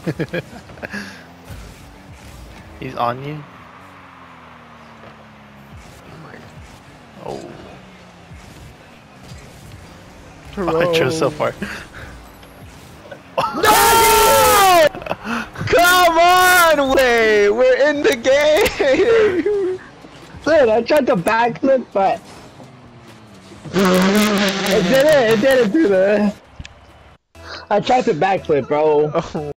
He's on you. Oh. I chose so far. No! Come on, Way! We're in the game! Dude, I tried to backflip, but it didn't do that. I tried to backflip, bro. Oh.